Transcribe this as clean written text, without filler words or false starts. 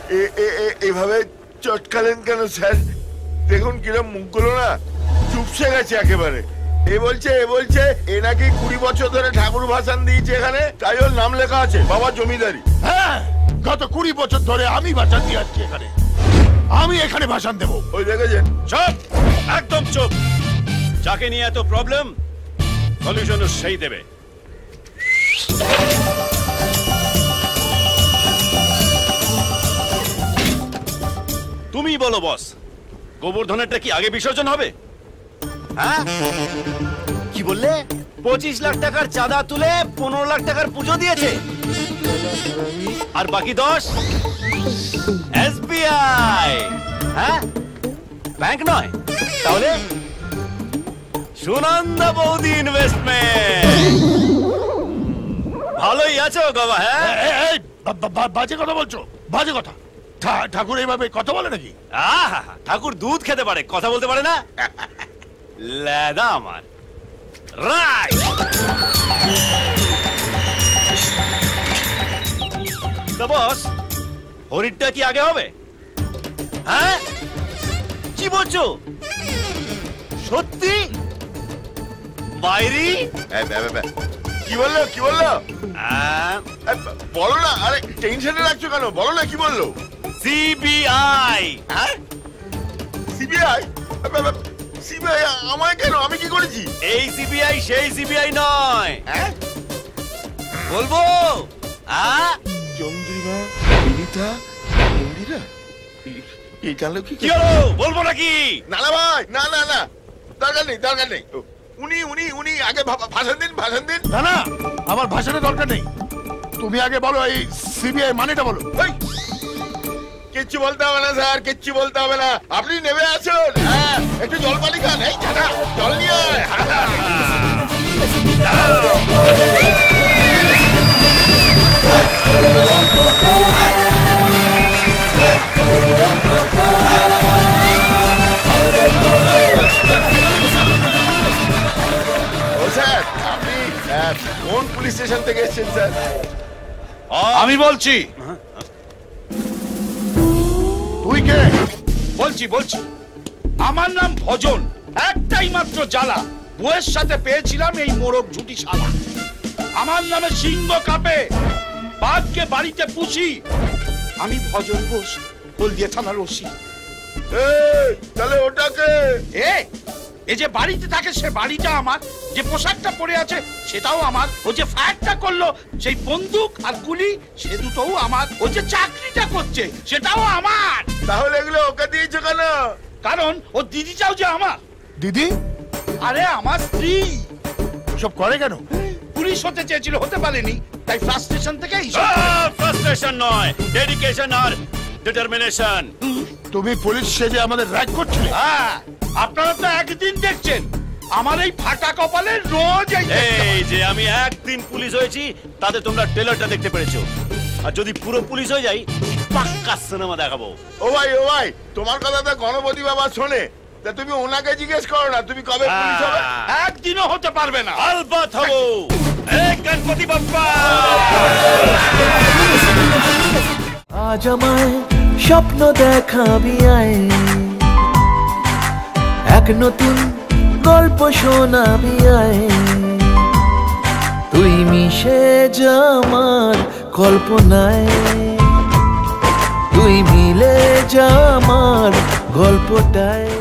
এভাবে চটকালেন কেন স্যার? দেখুন কিরম মুখগুলো না চুপসে গেছে একেবারে। এ বলছে এ নাকি 20 বছর ধরে ঠাকুর ভাসান দিয়েছে এখানে, তাই ওর নাম লেখা আছে বাবা জমিদারি। হ্যাঁ, গত 20 বছর ধরে আমি ভাসান দিয়ে আসছি এখানে, আমি এখানে ভাসান দেবো। ওই দেখেছেন? চুপ, একদম চুপ। যাকে নিয়ে এত প্রবলেম, সলিউশনও সেই দেবে। তুমি বলো বস, গোবর্ধনেরটা কি আগে বিসর্জন হবে? হ্যাঁ, কি বললে? 25 লাখ টাকার চাঁদা তুলে 15 লাখ টাকার পুজো দিয়েছে, আর বাকি 10 SBI। হ্যাঁ, ব্যাংক নয় তাহলে সুনন্দা বৌদি ইনভেস্টমেন্ট। ভালোই আছো বাবা। হ্যাঁ, বাজে কথা বলছো, বাজে কথা। ঠাকুর এইভাবে কথা বলে নাকি? ঠাকুর দুধ খেতে পারে, কথা বলতে পারে না? লেদা আমার রাইট। তো বস, হরিণটা কি আগে হবে? হ্যাঁ, কি বলছো? সত্যি? বাইরে কি বললো? বলো না, আরে টেনশনে রাখছো কেন? বলো না কি বললো? সিবিআই। হ্যাঁ, সিবিআই? সিবিআই আমায় কেন? আমি কি করেছি? এই সিবিআই সেই সিবিআই নয়। হ্যাঁ, বলবো? চন্দ্রিমা, বিনিতা, মন্দিরা, এই জানলো কি? বলবো নাকি? না না ভাই, না না না, দরকার নেই। উনি আগে ভাষণ দিন। না না, আমার ভাষণের দরকার নেই। তুমি আগে বলো এই সিবিআই মানেটা বলো। কিচ্ছু বলতে হবে না স্যার, কিচ্ছু বলতে হবে না। আপনি নেমে আসুন। হ্যাঁ, একটু জল পানি খান। এই ছাড়া জল নিয়ে স্যার, আপনি কোন পুলিশ স্টেশন থেকে এসেছেন স্যার? আমি বলছি। তুই কে? বলছি আমার নাম ভজন। একটাই মাত্র জ্বালা, বউয়ের সাথে পেয়েছিলাম এই মোরগ ঝুটি শালা। আমার নামে সিংহ কাঁপে, বাঘকে বাড়িতে পুষি। আমি ভজন ঘোষ, হলদিয়া থানার ওসি। তাহলে ওটাকে এই যে বাড়িতে থাকে সে বাড়িটা আমার, যে পোশাকটা পরে আছে সেটাও আমার, ও যে ফায়ারটা করলো সেই বন্দুক আর গুলি সে দুটোও আমার, ও যে চাকরিটা করছে সেটাও আমার। তাহলে এগুলো ওকে দিয়েছো কেন? কারণ ও দিদিটাও যে আমার। দিদি? আরে আমার স্ত্রী। সব করে কেন? পুলিশ হতে চেয়েছিল, হতে পারেনি, তাই ফ্রাস্ট্রেশন থেকে। ফ্রাস্ট্রেশন নয়, ডেডিকেশন আর ডিটারমিনেশন। তুমি পুলিশ সেজে আমাদের র‍্যাগ করছিলে? হ্যাঁ, আপনারা তো একদিন দেখছেন, আমার এই ফাটা কপালে রোজ এই যে আমি একদিন পুলিশ হয়েছি তাতে তোমরা ট্রেলারটা দেখতে পেরেছো, আর যদি পুরো পুলিশ হয়ে যাই পাক্কা সিনেমা দেখাবো। ও ভাই, তোমার কথা তো গণপতি বাবা শোনে, তা তুমি ওনাকে জিজ্ঞেস করো না তুমি কবে পুলিশ হবে। একদিনও হতে পারবে না। আলবাত হবো। গণপতি বাপ্পা। আজ আমায় স্বপ্ন দেখাবি আয়, এক নতুন গল্প শোনাবি আয়, তুই মিশে যা আমার কল্পনায়, তুই মিলে যা আমার গল্পটায়।